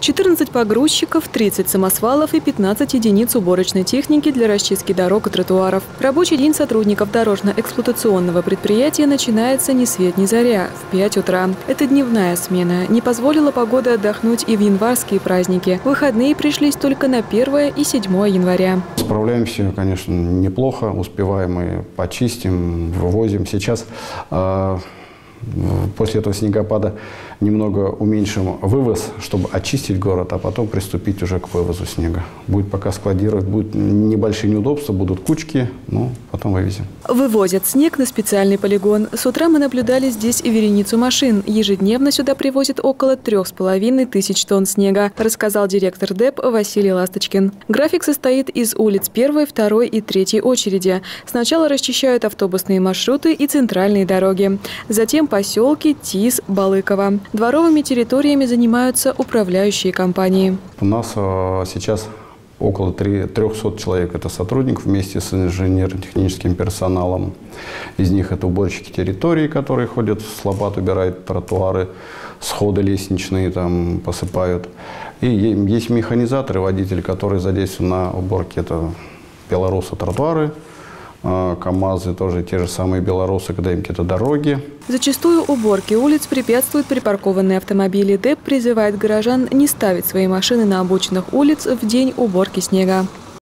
14 погрузчиков, 30 самосвалов и 15 единиц уборочной техники для расчистки дорог и тротуаров. Рабочий день сотрудников дорожно-эксплуатационного предприятия начинается ни свет ни заря, в 5 утра. Это дневная смена. Не позволила погода отдохнуть и в январские праздники. Выходные пришлись только на 1 и 7 января. Справляемся, конечно, неплохо. Успеваем мы почистим, вывозим. Сейчас после этого снегопада немного уменьшим вывоз, чтобы очистить город, а потом приступить уже к вывозу снега. Будет пока складировать, будут небольшие неудобства, будут кучки, но потом вывезем. Вывозят снег на специальный полигон. С утра мы наблюдали здесь и вереницу машин. Ежедневно сюда привозят около 3500 тонн снега, рассказал директор ДЭП Василий Ласточкин. График состоит из улиц 1, 2 и 3 очереди. Сначала расчищают автобусные маршруты и центральные дороги. Затем поселки Тис, Балыково. Дворовыми территориями занимаются управляющие компании. У нас сейчас около 300 человек. Это сотрудников вместе с инженерно-техническим персоналом. Из них это уборщики территории, которые ходят с лопат, убирают тротуары, сходы лестничные там посыпают. И есть механизаторы, водители, которые задействованы на уборке. Это белорусы тротуары, КАМАЗы тоже те же самые белорусы, когда им какие-то дороги. Зачастую уборке улиц препятствуют припаркованные автомобили. ДЭП призывает горожан не ставить свои машины на обочинах улиц в день уборки снега.